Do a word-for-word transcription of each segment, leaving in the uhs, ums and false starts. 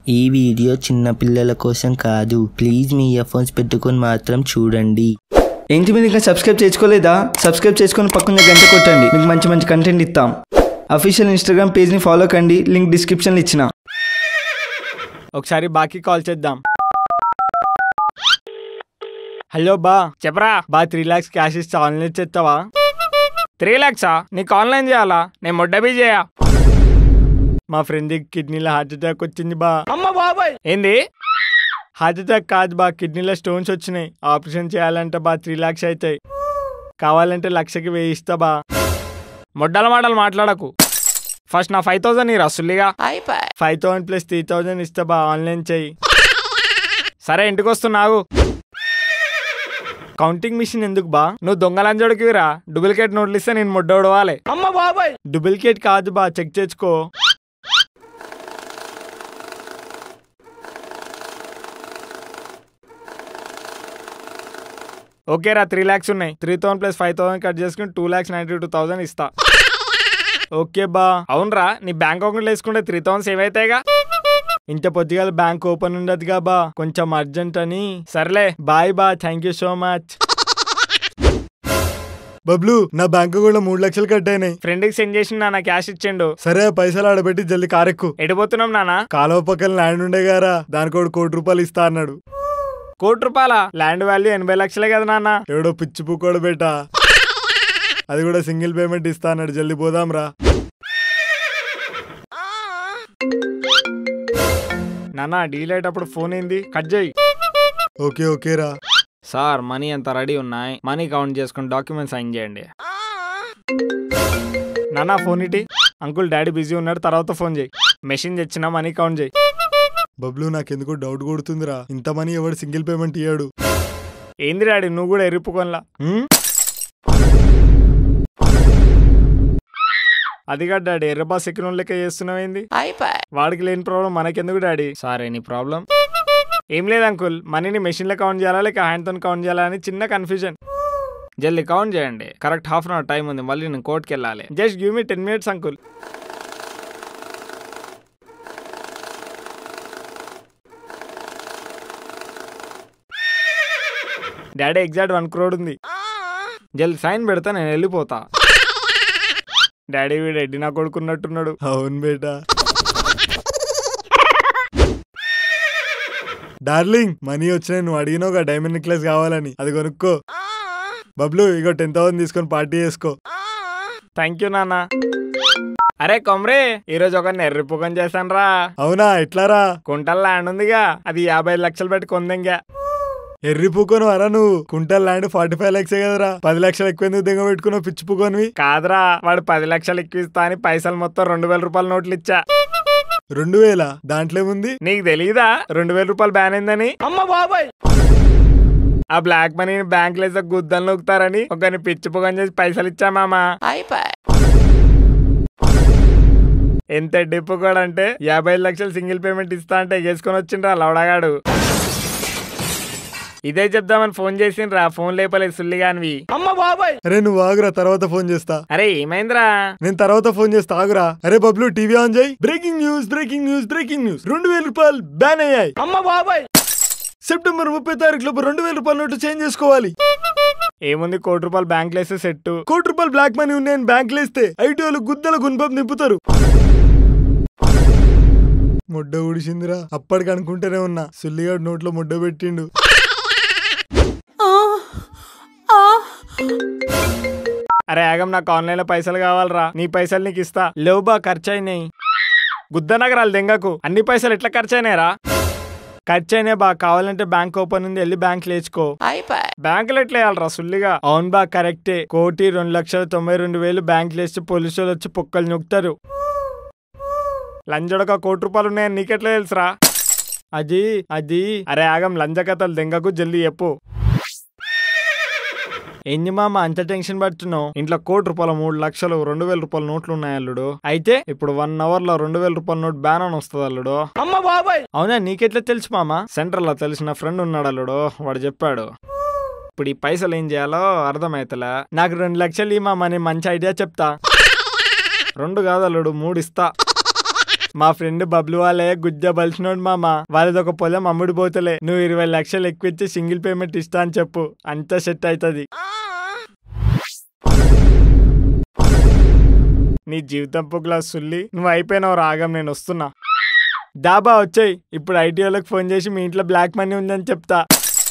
ఈ వీడియో చిన్న పిల్లల కోసం కాదు, ప్లీజ్ మీ ఇయర్ ఫోన్స్ పెట్టుకొని మాత్రం చూడండి. ఏంటి మీరు ఇంకా సబ్స్క్రైబ్ చేసుకోలేదా? సబ్స్క్రైబ్ చేసుకొని పక్కన గంట కొట్టండి, మీకు మంచి మంచి కంటెంట్ ఇస్తాం. అఫీషియల్ ఇన్స్టాగ్రామ్ పేజ్ని ఫాలో కండి, లింక్ డిస్క్రిప్షన్లో ఇచ్చిన. ఒకసారి బాకీ కాల్ చేద్దాం. హలో బా, చెప్పరా బా. త్రీ ల్యాక్స్ క్యాష్ ఇస్తా, ఆన్లైన్ చేస్తావా? త్రీ ల్యాక్సా? నీకు ఆన్లైన్ చేయాలా? నేను మొడ్డబీ చేయా. మా ఫ్రెండ్ కిడ్నీలో హార్ట్ అటాక్ వచ్చింది బా. అమ్మ బాబాయ్. ఏంది? హార్ట్ అటాక్ కాదు బా, కిడ్నీలో స్టోన్స్ వచ్చినాయి. ఆపరేషన్ చేయాలంటే బా త్రీ ల్యాక్స్ అవుతాయి. కావాలంటే లక్షకి వెయ్యి ఇస్తా బా. మొడ్డల మాటలు మాట్లాడకు. ఫస్ట్ నా ఫైవ్ థౌసండ్ నీ రసుల్లిగా. Five thousand plus three thousand ఇస్తా బా, ఆన్లైన్ చెయ్యి. సరే ఇంటికి వస్తున్నావు. కౌంటింగ్ మిషన్ ఎందుకు బా? నువ్వు దొంగలంజోడికిరా. డూప్లికేట్ నోట్లు ఇస్తే నేను మొడ్డోడవాలి. అమ్మ బాబాయ్. డూప్లికేట్ కాదు బా, చెక్ చేసుకో. ఓకేరా, త్రీ ల్యాక్స్ ఉన్నాయి. Three thousand plus five thousand cut చేసుకుని two lakhs ninety two thousand ఇస్తా. ఓకే బా. అవునరా, నీ బ్యాంక్ అకౌంట్ వేసుకుంటే త్రీ థౌసండ్ సేవ్ అవుతాయిగా. ఇంత పొద్దుగాల బ్యాంక్ ఓపెన్ ఉండదుగా బా, కొంచెం అర్జెంట్ అని. సర్లే బాయ్ బా, thank you so much. Bablu, నా బ్యాంక్ కూడా మూడు లక్షలు కట్ అయినాయి. ఫ్రెండ్ కి సెండ్ చేసి నాన్న క్యాష్ ఇచ్చిండు. సరే పైసలు ఆడబెట్టి జల్ది కారెక్కు. ఎడిపోతున్నాం నాన్న? కాలువ పక్కన ల్యాండ్ ఉండే గారా, దానికి ఒక కోటి రూపాయలు ఇస్తా అన్నాడు. కోటి రూపాయల ల్యాండ్ వాల్యూ ఎనభై లక్షలే కదా నాన్న. ఎవడో పిచ్చి పుక్కోడు బేటా, అది కూడా సింగిల్ పేమెంట్ ఇస్తా అన్నాడు. జల్ది పోదాం రా. నాన్న డీల్ అయ్యేటప్పుడు ఫోన్ ఏంది? కట్ చేయి. ఓకే ఓకే రా. సార్ మనీ అంత రెడీ ఉన్నాయి, మనీ కౌంట్ చేసుకుని డాక్యుమెంట్ సైన్ చేయండి. నాన్న ఫోన్ ఇటీ. అంకుల్ డాడీ బిజీ ఉన్నాడు, తర్వాత ఫోన్ చేయి. మెషిన్ తెచ్చినా మనీ కౌంట్ చేయి. బబ్లు, నాకెందుకో డౌట్ కొడుతుందిరా, ఇంత మనీ ఎవడు సింగిల్ పేమెంట్ ఇయ్యాడు. ఏంది డాడీ నువ్వు కూడా ఎరిపుకొనలా? అదిగా డాడీ, ఎర్రబా సెక్యూర్ లెక్క చేస్తున్నావు ఏంది? వాడికి లేని ప్రాబ్లం మనకెందుకు డాడీ? Sir any problem? ఏం లేదు అంకుల్, మనీని మెషిన్ లో కౌంట్ చేయాలా లేక హ్యాండ్ తో కౌంట్ చేయాలా అని చిన్న కన్ఫ్యూజన్. జల్దీ కౌంట్ చేయండి, correct half an hour time ఉంది, మళ్ళీ నేను కోర్టుకి వెళ్ళాలి. Just give me ten minutes uncle. Daddy exact one crore ఉంది. జల్దీ సైన్ పెడతా, నేను వెళ్ళిపోతా. డాడీ వీడు ఎడ్డి నా కొడుకున్నట్టున్నాడు. అవును బేటా. డార్లింగ్, మనీ వచ్చినాయి, నువ్వు అడిగినావు డైమండ్ నెక్లెస్ కావాలని, అది కొనుక్కో. బబ్లు, ఇగో టెన్ థౌసండ్ తీసుకొని పార్టీ చేసుకో. థ్యాంక్ యూ నాన్న. అరే కొమ్రే, ఈ రోజు ఒక నెర్రిపుకం చేశాను రా. అవునా, ఎట్లారా? కుంటల్ ల్యాండ్ ఉందిగా, అది యాభై లక్షలు పెట్టి కొందంగా. ఎర్రి పూకోను అరా నువ్వు? కుంటల్ ల్యాండ్ ఫార్టీ ఫైవ్ లక్షే కదరా, పది లక్షలు ఎక్కువ ఎందుకు దిగ పెట్టుకున్నావు పిచ్చి పూకోనివి? కాదురా, వాడు పది లక్షలు ఎక్కువ ఇస్తా అని పైసలు మొత్తం రెండు వేల రూపాయల నోట్లు ఇచ్చా. రెండు వేల దాంట్లో ఏముంది? నీకు తెలీదా రెండు వేల రూపాయలు బ్యాన్ అయిందని? అమ్మ బాబాయ్. ఆ బ్లాక్ మనీని బ్యాంక్ లేసా గుద్దలు నొక్కుతారని ఒకరిని పిచ్చి పొగని చేసి పైసలు ఇచ్చా మామా. ఎంత డిప్పు కూడా అంటే యాభై లక్షలు సింగిల్ పేమెంట్ ఇస్తా అంటే ఎగేసుకొని వచ్చిండ్రా లవడగాడు. ఇదే చెప్దామని ఫోన్ చేసిండ్రా, ఫోన్ లేపలేదు సుల్లిగానివి. అమ్మ బాబాయ్. అరే నువ్వు ఆగురా, తర్వాత ఫోన్ చేస్తా. అరే ఏమైందిరా? నేను తర్వాత ఫోన్ చేస్తా, ఆగురా. అరే బబ్లు, టీవీ ఆన్ చేయి. Breaking news breaking news breaking news రెండు వేల రూపాయలు బ్యాన్ అయ్యాయి. అమ్మ బాబాయ్. సెప్టెంబర్ ముప్పై తారీఖు లోపు రెండు వేల రూపాయల నోటు చేంజ్ చేసుకోవాలి. ఏముంది, కోటి రూపాయలు బ్యాంక్ లేస్తే సెట్. కోటి రూపాయలు బ్లాక్ మనీ ఉన్నాయని బ్యాంక్ లేస్తే ఐటీ వాళ్ళు గుద్దల గున్పం నింపుతారు. ముడ్డ ఊడిసిందిరా, అప్పటికి అనుకుంటూనే ఉన్నా సుల్లిగాడు నోట్లో ముడ్డ పెట్టిండు. అరే ఆగం, నాకు ఆన్లైన్ లో పైసలు కావాలరా. నీ పైసలు నీకు ఇస్తా. లేవుబా, ఖర్చు అయినాయి. గుద్ద నగరాలు దెంగకు. అన్ని పైసలు ఎట్లా ఖర్చు అయినాయరా? ఖర్చు అయినాయి బా, కావాలంటే బ్యాంక్ ఓపెన్ ఉంది, వెళ్ళి బ్యాంక్ లేచుకో. బ్యాంకులో ఎట్లా వేయాలరా సుల్లిగా? అవును బా, కరెక్టే. కోటి రెండు లక్షల తొంభై రెండు వేలు బ్యాంక్ లేచి పోలీసు వాళ్ళు వచ్చి పొక్కలు నొక్కుతారు. లంజడక కోటి రూపాయలు ఉన్నాయని నీకెట్లా తెలుసురా? అది అది అరే ఆగం, లంజ కథలు దెంగకు, జల్దీ చెప్పు. ఏంది మామ అంత టెన్షన్ పడుతున్నావు? ఇంట్లో కోటి రూపాయల మూడు లక్షలు రెండు వేల రూపాయల నోట్లు ఉన్నాయి అల్లుడు. అయితే ఇప్పుడు వన్ అవర్ లో రెండు వేల రూపాయల నోట్ బ్యాన్ అని వస్తుంది అల్లుడు. అమ్మ బాబాయ్. అవునా, నీకెట్లా తెలుసు మామ? సెంటర్ లో తెలిసిన ఫ్రెండ్ ఉన్నాడు అల్లుడు, వాడు చెప్పాడు. ఇప్పుడు ఈ పైసలు ఏం చేయాలో అర్థమైతలే. నాకు రెండు లక్షలు ఈ మామ, నేను మంచి ఐడియా చెప్తా. రెండు కాదు అల్లుడు, మూడు ఇస్తా. మా ఫ్రెండ్ బబ్లు వాళ్ళే గుజ్జ బలిసినోడు మామ. వాళ్ళది ఒక పొలం అమ్ముడు పోతలే. నువ్వు ఇరవై లక్షలు ఎక్కువ ఇచ్చి సింగిల్ పేమెంట్ ఇస్తా అని చెప్పు, అంతా సెట్ అవుతుంది. నీ జీవితం పొగ్లా సుల్లి, నువ్వు అయిపోయినావు రాగం, నేను వస్తున్నా. డాబా వచ్చాయి. ఇప్పుడు ఐటీ వాళ్ళకి ఫోన్ చేసి మీ ఇంట్లో బ్లాక్ మనీ ఉందని చెప్తా.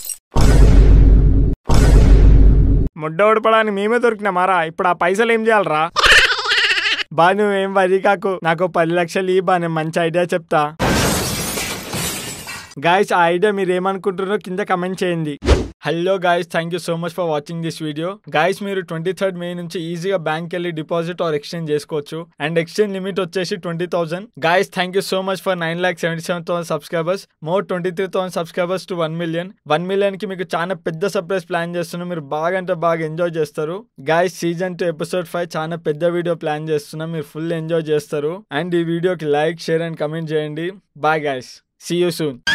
ముడ్డ ఓడిపడానికి మేమే దొరికినా మారా. ఇప్పుడు ఆ పైసలు ఏం చేయాలరా? బా నువ్వేం వరి కాకు, నాకు పది లక్షలు ఈ బా, నేను మంచి ఐడియా చెప్తా. గాయస్ ఆ ఐడియా మీరు ఏమనుకుంటున్నారో కింద కమెంట్ చేయండి. Hello guys, thank you so much for watching this video. Guys మీరు ట్వంటీ థర్డ్ మే నుంచి ఈజీగా బ్యాంక్ వెళ్ళి డిపాజిట్ ఆర్ ఎక్స్చేంజ్ చేసుకోవచ్చు. అండ్ ఎక్స్చేంజ్ లిమిట్ వచ్చేసి twenty thousand. Guys thank you so much for nine lakh seventy seven thousand subscribers. More twenty three thousand subscribers to one million. One million కి మీకు చాలా పెద్ద surprise plan చేస్తున్నాం. మీరు బాగా అంటే బాగా ఎంజాయ్ చేస్తారు. Guys season two episode five చాలా పెద్ద వీడియో ప్లాన్ చేస్తున్నాం. మీరు ఫుల్ ఎంజాయ్ చేస్తారు. అండ్ ఈ వీడియోకి లైక్, షేర్ అండ్ కమెంట్ చేయండి. Bye guys, see you soon.